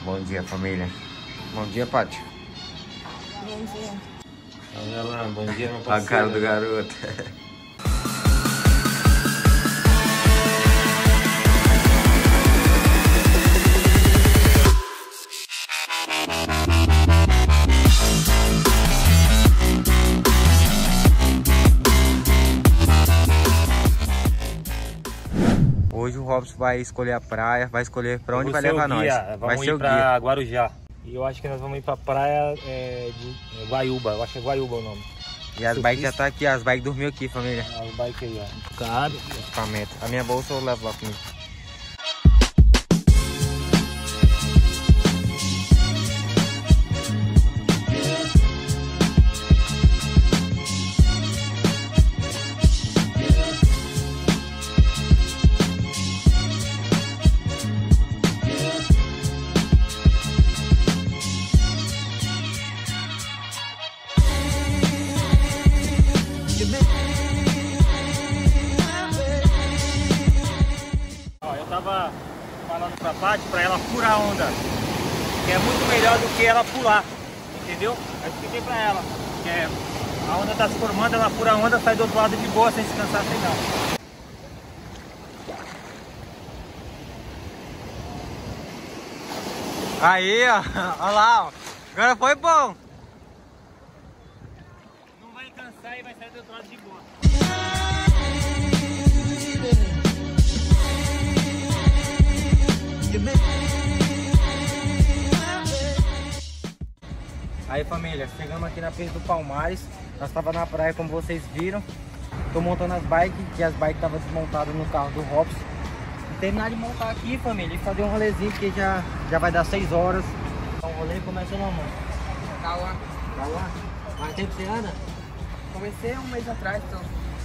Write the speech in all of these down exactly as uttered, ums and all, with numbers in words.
Bom dia, família. Bom dia, Paty. Bom dia. Olha lá, bom dia, meu parceiro. A cara do garoto. Hoje o Robson vai escolher a praia, vai escolher pra onde vai levar nós. Vamos vai ser ir o pra guia. Guarujá. E eu acho que nós vamos ir pra praia é, de é, Guaiúba. Eu acho que é Guaiúba o nome. E as bikes já tá aqui, as bikes dormiu aqui, família. As bikes aí, ó. Cabe. Equipamento. A minha bolsa eu levo lá comigo. Ó, eu tava falando pra Paty pra ela furar a onda, que é muito melhor do que ela pular, entendeu? Aí expliquei pra ela que é, a onda tá se formando, ela fura a onda, sai do outro lado de boa, sem se cansar, sem nada. Aí, ó. Olha lá, ó. Agora foi bom. Não vai cansar e vai sair do outro lado de boa. Aí, família, chegamos aqui na pista do Palmares. Nós tava na praia, como vocês viram. Tô montando as bikes, que as bikes estavam desmontadas no carro do Robson. E terminar de montar aqui, família, e fazer um rolezinho, porque já, já vai dar seis horas. Então, o rolê começa não, mano. Calma. Calma. Quanto tempo você anda? Comecei um mês atrás, então.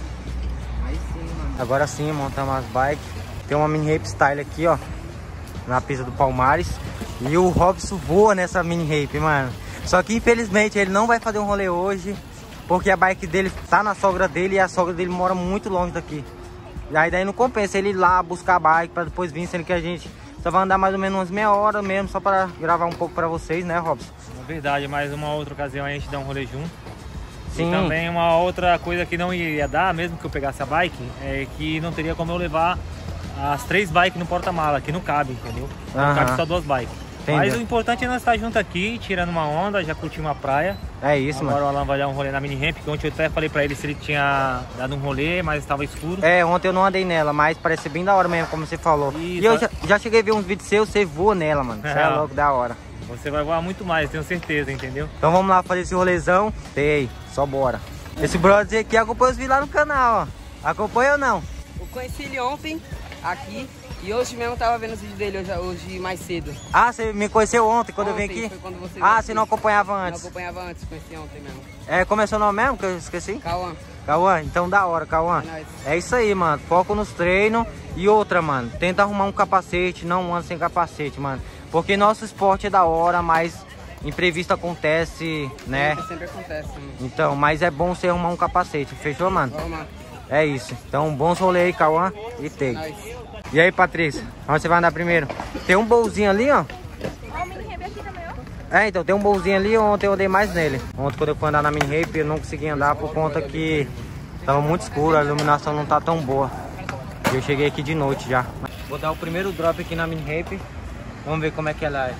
Aí sim, mano. Agora sim, montamos as bikes. Tem uma mini rape style aqui, ó, na pista do Palmares. E o Robson voa nessa mini rape, mano. Só que infelizmente ele não vai fazer um rolê hoje, porque a bike dele tá na sogra dele e a sogra dele mora muito longe daqui. E aí daí não compensa ele ir lá buscar a bike pra depois vir, sendo que a gente só vai andar mais ou menos umas meia hora mesmo, só para gravar um pouco pra vocês, né, Robson? É verdade, mas uma outra ocasião a gente dá um rolê junto. Sim. E também uma outra coisa que não ia dar, mesmo que eu pegasse a bike, é que não teria como eu levar as três bikes no porta-mala, que não cabe, entendeu? Não Aham. cabe só duas bikes. Entendeu? Mas o importante é nós estar junto aqui, tirando uma onda, já curtimos a praia. É isso, Agora mano. o Alan vai dar um rolê na mini ramp, que ontem eu até falei pra ele se ele tinha dado um rolê, mas estava escuro. É, ontem eu não andei nela, mas parece bem da hora mesmo, como você falou. Isso. E eu já, já cheguei a ver uns vídeos seus, você voa nela, mano. Você é É. louco, da hora. Você vai voar muito mais, tenho certeza, entendeu? Então vamos lá fazer esse rolezão. Sei, só bora. Esse brother aqui acompanha os vídeos lá no canal, ó. Acompanha ou não? Eu conheci ele ontem, aqui, e hoje mesmo eu tava vendo os vídeos dele, hoje, hoje mais cedo. Ah, você me conheceu ontem, quando Ontem, eu vim aqui? foi quando você Ah, veio você aqui. não acompanhava Não antes. acompanhava antes, conheci ontem mesmo. É, como é seu nome mesmo, que eu esqueci? Cauã. Cauã, então da hora, Cauã. É nóis. É isso aí, mano. Foco nos treinos. E outra, mano, tenta arrumar um capacete, não anda sem capacete, mano. Porque nosso esporte é da hora, mas imprevisto acontece, né? Sempre, sempre acontece, mano. Então, mas é bom você arrumar um capacete, fechou, mano? Vamos lá. É isso. Então, bons rolês aí, Cauã e take. Nós. E aí, Patrícia? Onde você vai andar primeiro? Tem um bolzinho ali, ó. Ó, o mini ramp aqui também, ó. É, então, tem um bolzinho ali, ontem eu andei mais nele. Ontem, quando eu fui andar na mini rape, eu não consegui andar por conta que tava muito escuro, a iluminação não tá tão boa. E eu cheguei aqui de noite já. Vou dar o primeiro drop aqui na mini rape. Vamos ver como é que ela é.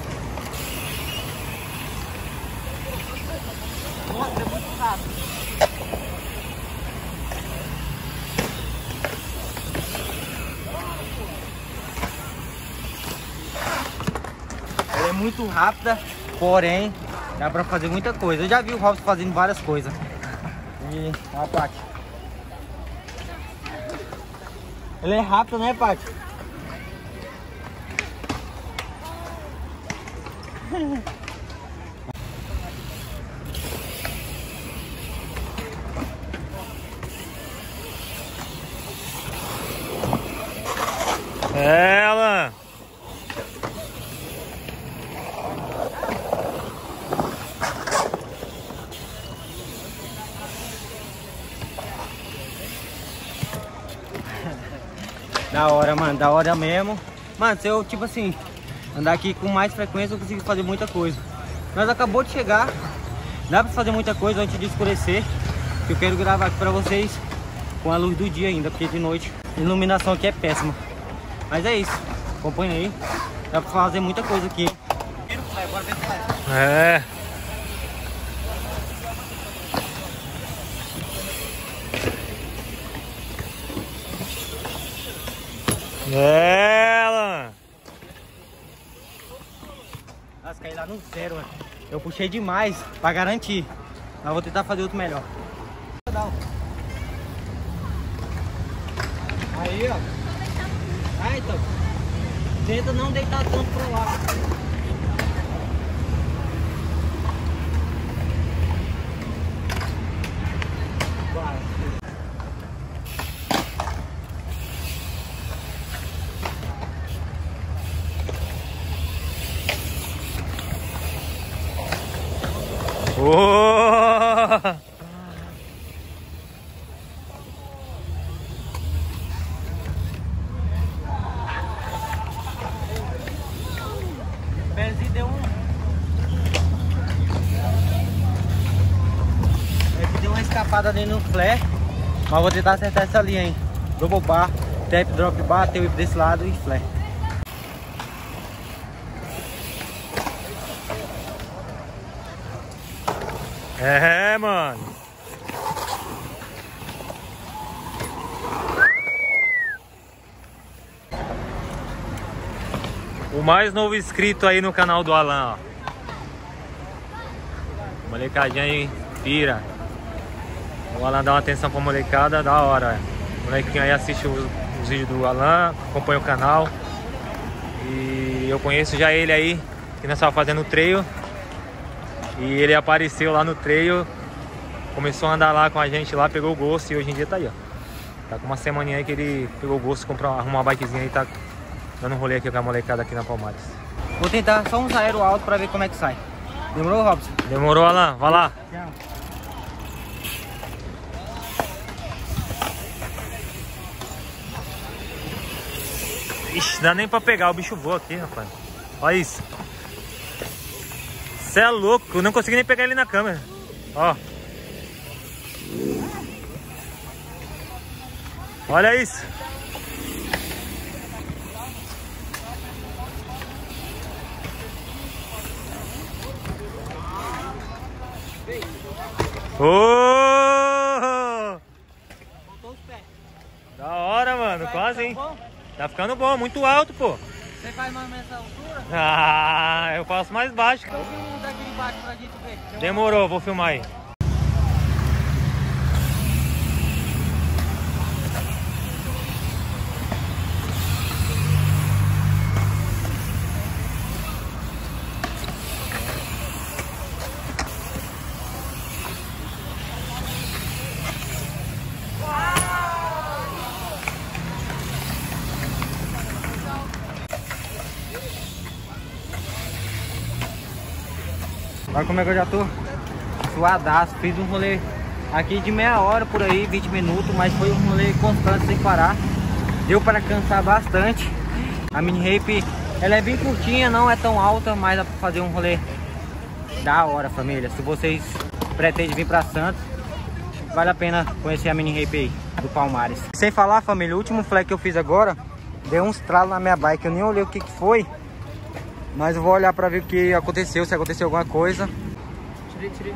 Nossa, é muito rápido. Ela é muito rápida, porém dá pra fazer muita coisa. Eu já vi o Robson fazendo várias coisas. E a Paty. Ela é rápida, né, Paty? É, Alan! Da hora, mano, da hora mesmo. Mano, se eu, tipo assim, andar aqui com mais frequência eu consigo fazer muita coisa. Nós acabou de chegar, dá pra fazer muita coisa antes de escurecer, que eu quero gravar aqui pra vocês com a luz do dia ainda, porque de noite a iluminação aqui é péssima. Mas é isso, acompanha aí, dá pra fazer muita coisa aqui. É. Ela. Nossa, caí lá no zero, mano. Eu puxei demais pra garantir, mas vou tentar fazer outro melhor. Aí, ó. Ah, então. Tenta não deitar tanto pro lado. Oh! Pezinho deu um. Aqui deu uma escapada ali no flare, mas vou tentar acertar essa linha aí. Double bar, tap, drop bar, tail desse lado e flare. É, mano. O mais novo inscrito aí no canal do Alan, ó. Molecadinha aí, pira. O Alan dá uma atenção pra molecada, da hora. O molequinho aí assiste os, os vídeos do Alan, acompanha o canal. E eu conheço já ele aí, que nós estávamos fazendo o trail. E ele apareceu lá no trail, começou a andar lá com a gente lá, pegou o gosto e hoje em dia tá aí, ó. Tá com uma semaninha aí que ele pegou o gosto, comprou, arrumou uma bikezinha e tá dando um rolê aqui com a molecada aqui na Palmares. Vou tentar só uns aero alto pra ver como é que sai. Demorou, Robson? Demorou, Alan? Vai lá. Tchau. Ixi, dá nem pra pegar, o bicho voa aqui, rapaz. Olha isso. Você é louco, eu não consegui nem pegar ele na câmera. Ó. Olha isso. Oh! Da hora, mano, quase, hein? Tá ficando bom, muito alto, pô. Você faz mais ou menos essa altura? Ah, eu faço mais baixo. Eu vi um daqui de baixo pra gente ver. Demorou, vou filmar aí. Olha como é que eu já tô suadaço. Fiz um rolê aqui de meia hora por aí, vinte minutos, mas foi um rolê constante sem parar. Deu para cansar bastante. A mini ramp, ela é bem curtinha, não é tão alta, mas dá pra fazer um rolê da hora, família. Se vocês pretendem vir para Santos, vale a pena conhecer a mini ramp aí do Palmares. Sem falar, família, o último flare que eu fiz agora deu uns tralos na minha bike. Eu nem olhei o que que foi, mas eu vou olhar pra ver o que aconteceu, se aconteceu alguma coisa. Tirei, tirei.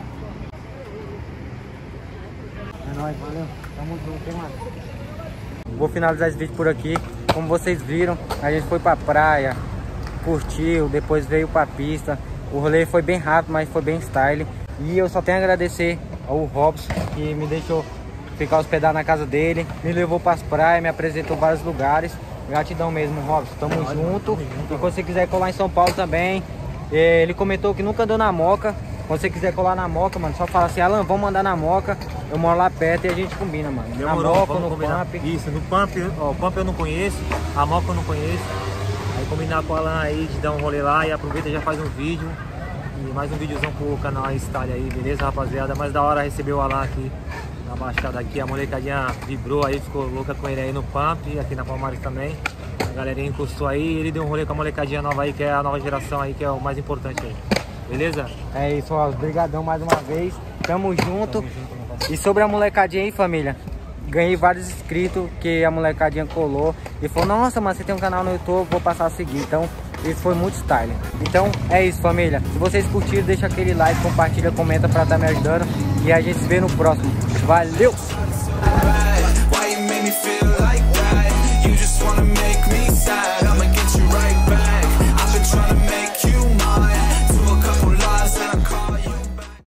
É nóis, valeu. Tamo junto, hein, mano. Vou finalizar esse vídeo por aqui. Como vocês viram, a gente foi pra praia, curtiu, depois veio pra pista. O rolê foi bem rápido, mas foi bem style. E eu só tenho a agradecer ao Robson, que me deixou ficar hospedado na casa dele, me levou pras praias, me apresentou vários lugares. Gratidão mesmo, Robson. Tamo junto. Tamo junto. E quando você quiser colar em São Paulo também, ele comentou que nunca andou na Moca. Quando você quiser colar na Moca, mano, só fala assim, Alan, vamos andar na Moca. Eu moro lá perto e a gente combina, mano. Demorou, na Moca, no combinar. Pump. Isso, no Pump, ó, o Pump eu não conheço, a Moca eu não conheço. Aí combinar com o Alan aí, de dar um rolê lá e aproveita e já faz um vídeo. E mais um videozão pro canal Style aí, beleza, rapaziada? Mas da hora receber o Alan aqui na baixada aqui. A molecadinha vibrou aí, ficou louca com ele aí no Pump, aqui na Palmares também. A galerinha encostou aí, ele deu um rolê com a molecadinha nova aí, que é a nova geração aí, que é o mais importante aí. Beleza? É isso, ó. Obrigadão mais uma vez. Tamo junto. Tamo junto. E sobre a molecadinha aí, família, ganhei vários inscritos que a molecadinha colou e falou, nossa, mano, você tem um canal no YouTube, vou passar a seguir. Então, isso foi muito style. Então, é isso, família. Se vocês curtiram, deixa aquele like, compartilha, comenta pra estar me ajudando. E a gente se vê no próximo. Valeu!